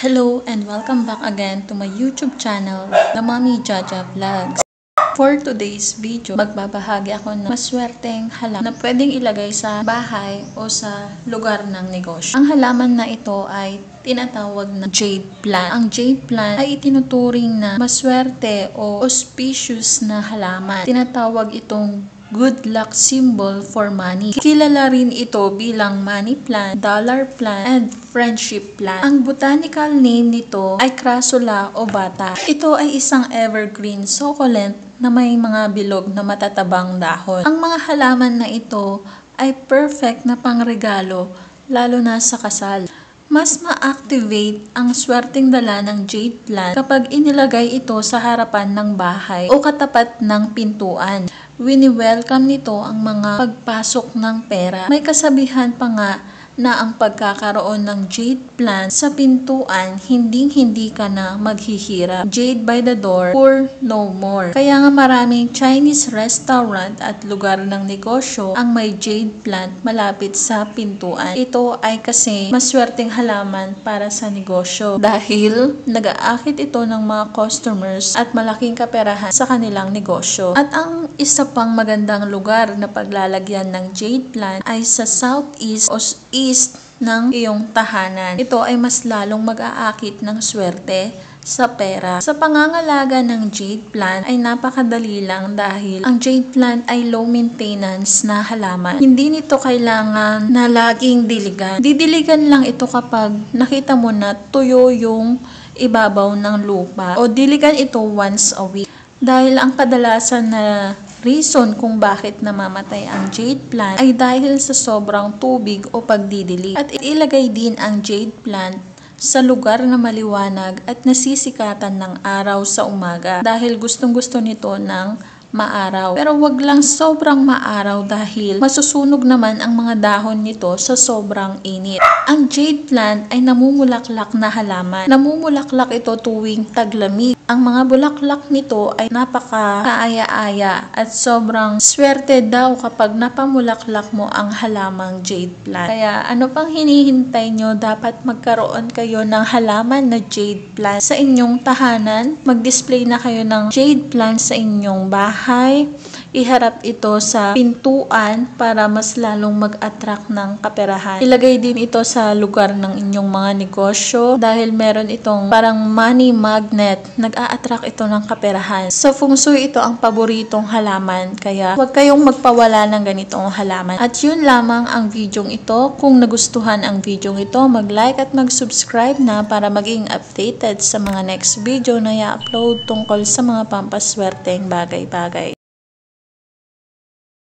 Hello and welcome back again to my YouTube channel, The Mommy Jaja Vlogs. For today's video, magbabahagi ako ng maswerteng halaman na pwedeng ilagay sa bahay o sa lugar ng negosyo. Ang halaman na ito ay tinatawag na jade plant. Ang jade plant ay itinuturing na maswerte o auspicious na halaman. Tinatawag itong good luck symbol for money. Kilala rin ito bilang money plant, dollar plant, and friendship plant. Ang botanical name nito ay Crassula ovata. Ito ay isang evergreen succulent na may mga bilog na matatabang dahon. Ang mga halaman na ito ay perfect na pangregalo, lalo na sa kasal. Mas ma-activate ang swerteng dala ng jade plant kapag inilagay ito sa harapan ng bahay o katapat ng pintuan. Wini-welcome nito ang mga pagpasok ng pera. May kasabihan pa nga na ang pagkakaroon ng jade plant sa pintuan, hindi ka na maghihirap. Jade by the door, poor no more. Kaya nga maraming Chinese restaurant at lugar ng negosyo ang may jade plant malapit sa pintuan. Ito ay kasi maswerteng halaman para sa negosyo dahil nag-aakit ito ng mga customers at malaking kaperahan sa kanilang negosyo. At ang isa pang magandang lugar na paglalagyan ng jade plant ay sa southeast o east ng iyong tahanan. Ito ay mas lalong mag-aakit ng swerte sa pera. Sa pangangalaga ng jade plant ay napakadali lang dahil ang jade plant ay low maintenance na halaman. Hindi nito kailangan na laging diligan. Didiligan lang ito kapag nakita mo na tuyo yung ibabaw ng lupa o diligan ito once a week. Dahil ang kadalasan na reason kung bakit namamatay ang jade plant ay dahil sa sobrang tubig o pagdidilig. At ilagay din ang jade plant sa lugar na maliwanag at nasisikatan ng araw sa umaga dahil gustong-gusto nito ng maaraw. Pero wag lang sobrang maaraw dahil masusunog naman ang mga dahon nito sa sobrang init. Ang jade plant ay namumulaklak na halaman. Namumulaklak ito tuwing taglamig. Ang mga bulaklak nito ay napaka-kaaya-aya at sobrang swerte daw kapag napamulaklak mo ang halamang jade plant. Kaya ano pang hinihintay nyo? Dapat magkaroon kayo ng halaman na jade plant sa inyong tahanan. Mag-display na kayo ng jade plant sa inyong bahay. Iharap ito sa pintuan para mas lalong mag-attract ng kaperahan. Ilagay din ito sa lugar ng inyong mga negosyo dahil meron itong parang money magnet. Nag-a-attract ito ng kaperahan. Sa feng shui ito ang paboritong halaman kaya huwag kayong magpawala ng ganitong halaman. At yun lamang ang videong ito. Kung nagustuhan ang videong ito, mag-like at mag-subscribe na para maging updated sa mga next video na i-upload tungkol sa mga pampaswerteng bagay-bagay.